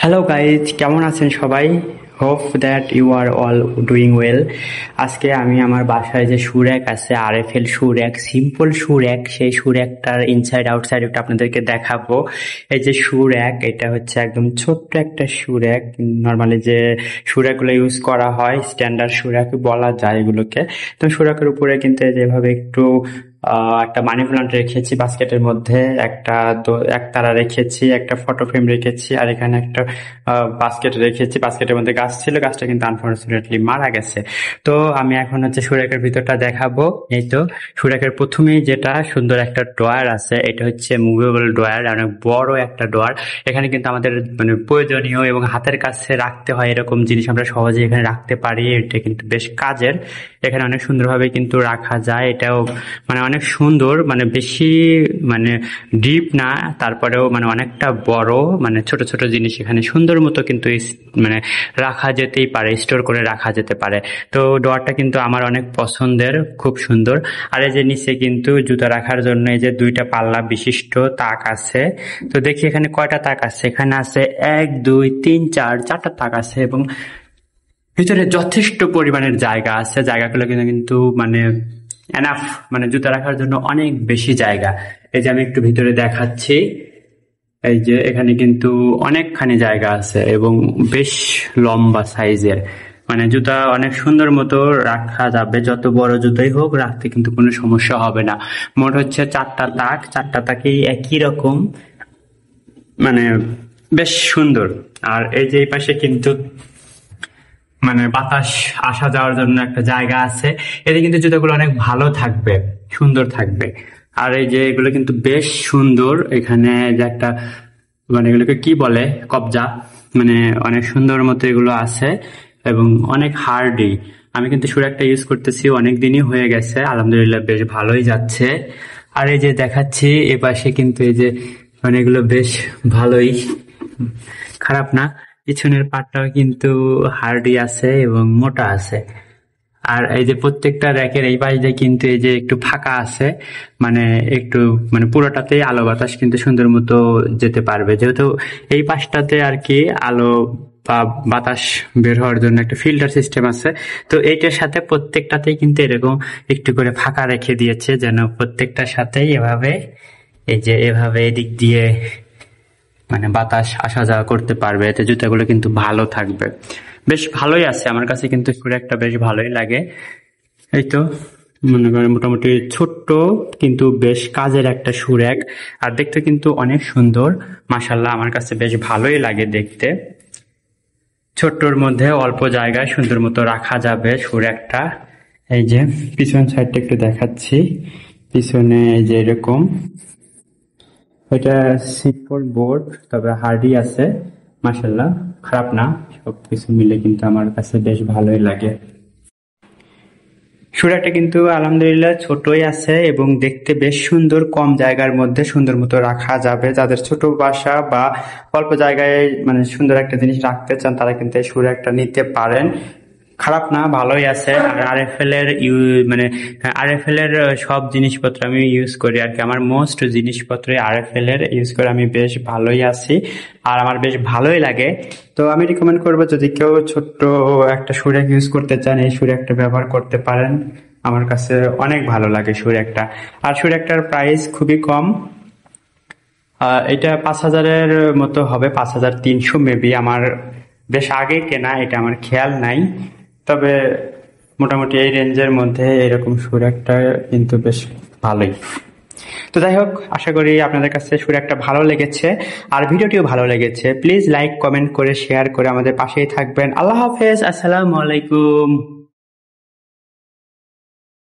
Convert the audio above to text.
Hello guys, কেমন আছেন সবাই? Hope that you are all doing well. আজকে আমি আমার বাসায় যে শু র‍্যাক আছে, RFL shoe rack, simple shoe rack, সেই শু র‍্যাকটার ইনসাইড আউটসাইড একটা আপনাদেরকে দেখাবো। এই যে শু র‍্যাক, এটা হচ্ছে একদম ছোট্ট একটা শু র‍্যাক। নর্মালি যে শু র‍্যাকগুলো ইউজ করা হয়, স্ট্যান্ডার্ড শু র‍্যাক বলা যায় এগুলোকে। তো শু র‍্যাকের উপরে কিন্তু যেভাবে একটু একটা মানি প্লান্ট রেখেছি বাস্কেটের মধ্যে, একতারা রেখেছি, একটা ফটো ফ্রেম রেখেছি, আর এখানে একটা বাস্কেট রেখেছি। বাস্কেটের মধ্যে গাছ ছিল, গাছটা কিন্তু আনফরচুনেটলি মারা গেছে। তো আমি এখন হচ্ছে সুরেকের ভিতরটা দেখাবো। এই তো সুরেকের প্রথমেই যেটা সুন্দর একটা ড্রয়ার আছে, এটা হচ্ছে মুভেবল ড্রয়ার, অনেক বড় একটা ড্রয়ার। এখানে কিন্তু আমাদের মানে প্রয়োজনীয় এবং হাতের কাছে রাখতে হয় এরকম জিনিস আমরা সহজে এখানে রাখতে পারি। এটা কিন্তু বেশ কাজের, এখানে অনেক সুন্দরভাবে কিন্তু রাখা যায়। এটাও মানে অনেক সুন্দর, মানে বেশি মানে ডিপ না, তারপরেও মানে অনেকটা বড়, মানে ছোট ছোট জিনিস এখানে সুন্দর মতো কিন্তু মানে রাখা যেতেই পারে, স্টোর করে রাখা যেতে পারে। তো ডোয়ারটা কিন্তু আমার অনেক পছন্দের, খুব সুন্দর। আর এই যে নিচে কিন্তু জুতা রাখার জন্য এই যে দুইটা পাল্লা বিশিষ্ট তাক আছে। তো দেখি এখানে কয়টা তাক আছে। এখানে আছে 1 2 3 4 4টা তাক আছে, এবং ভিতরে যথেষ্ট পরিমাণের জায়গা আছে। জায়গাগুলো কিন্তু মানে এনাফ, মানে জুতা রাখার জন্য অনেক বেশি জায়গা। এই যে আমি একটু ভিতরে দেখাচ্ছি, এই যে এখানে কিন্তু অনেকখানি জায়গা আছে এবং বেশ লম্বা সাইজের, মানে জুতা অনেক সুন্দর মতো রাখা যাবে। যত বড় জুতাই হোক রাখতে কিন্তু কোনো সমস্যা হবে না। মোট হচ্ছে 4টা তাক, 4টা তাকই একই রকম, মানে বেশ সুন্দর। আর এই যে এই পাশে কিন্তু মানে বাতাস আসা যাওয়ার জন্য একটা জায়গা আছে। এতে কিন্তু জুতাগুলো অনেক ভালো থাকবে, সুন্দর থাকবে। আর এই যে এগুলো কিন্তু বেশ সুন্দর। এখানে যে একটা মানে এগুলোকে কি বলে, কবজা, মানে অনেক সুন্দর মতো এগুলো আছে এবং অনেক হার্ডি। আমি কিন্তু সুর একটা ইউজ করতেছি, অনেক দিনই হয়ে গেছে, আলহামদুলিল্লাহ বেশ ভালোই যাচ্ছে। আর এই যে দেখাচ্ছি এপাশে কিন্তু এই যে মানে এগুলো বেশ ভালোই, খারাপ না। পিছনের পাটটাও কিন্তু হার্ডি আছে এবং মোটা আছে। আর এই যে প্রত্যেকটা র্যাকের এই পাশে কিন্তু এই যে একটু ফাঁকা আছে, মানে একটু মানে পুরোটাতেই আলো বাতাস কিন্তু সুন্দর মতো যেতে পারবে, যেহেতু এই পাশটাতে আর কি আলো বা বাতাস বের হওয়ার জন্য একটা ফিল্টার সিস্টেম আছে। তো এইটার সাথে প্রত্যেকটাতেই কিন্তু এরকম একটু করে ফাঁকা রেখে দিয়েছে, যেন প্রত্যেকটার সাথেই এভাবে এই যে এভাবে এদিক দিয়ে মানে বাতাস আসা যাওয়া করতে পারবে। এতে জুতাগুলো কিন্তু ভালো থাকবে, বেশ ভালোই আছে। আমার কাছে কিন্তু শু একটা বেশ ভালোই লাগে। এই তো মনে করেন মোটামুটি ছোট্ট কিন্তু বেশ কাজের একটা শু র‍্যাক, আর দেখতে কিন্তু অনেক সুন্দর। মাশাআল্লাহ, আমার কাছে বেশ ভালোই লাগে দেখতে। ছোট্টর মধ্যে অল্প জায়গায় সুন্দর মতো রাখা যাবে শু র‍্যাকটা। এই যে পিছন সাইডটা একটু দেখাচ্ছি, পিছনে এই যে এরকম, এটা সিটফোল্ড বোর্ড, তবে হার্ডি আছে, মাশাআল্লাহ খারাপ না। সবকিছু মিলে কিন্তু আমার কাছে বেশ ভালোই লাগে। শু র‍্যাকটা কিন্তু আলহামদুলিল্লাহ ছোটই আছে এবং দেখতে বেশ সুন্দর, কম জায়গার মধ্যে সুন্দর মতো রাখা যাবে। যাদের ছোট বাসা বা অল্প জায়গায় মানে সুন্দর একটা জিনিস রাখতে চান, তারা কিন্তু এই শু র‍্যাকটা নিতে পারেন। খারাপ না, ভালোই আছে। আর আরএফএল এর মানে আরএফএল এর সব জিনিসপত্র আমি ইউজ করি আর কি। আমার মোস্ট জিনিসপত্র আরএফএল এর ইউজ করে আমি বেশ ভালোই আছি, আর আমার বেশ ভালোই লাগে। তো আমি রিকমেন্ড করবো, যদি কেউ ছোট্ট একটা শু র‍্যাক ইউজ করতে চান, এই শু র‍্যাকটা ব্যবহার করতে পারেন। আমার কাছে অনেক ভালো লাগে শু র‍্যাকটা। আর শু র‍্যাকটার প্রাইস খুবই কম, এটা 5,000-এর মতো হবে, 5,300 মেবি। আমার বেশ আগে কেনা, এটা আমার খেয়াল নাই, তবে মোটামুটি এই রেঞ্জের মধ্যে এরকম শু র‍্যাকটা কিন্তু বেশ ভালোই। তো যাই হোক, আশা করি আপনাদের কাছে শু র‍্যাকটা ভালো লেগেছে আর ভিডিওটিও ভালো লেগেছে। প্লিজ লাইক, কমেন্ট করে, শেয়ার করে আমাদের পাশেই থাকবেন। আল্লাহ হাফেজ, আসসালামু আলাইকুম।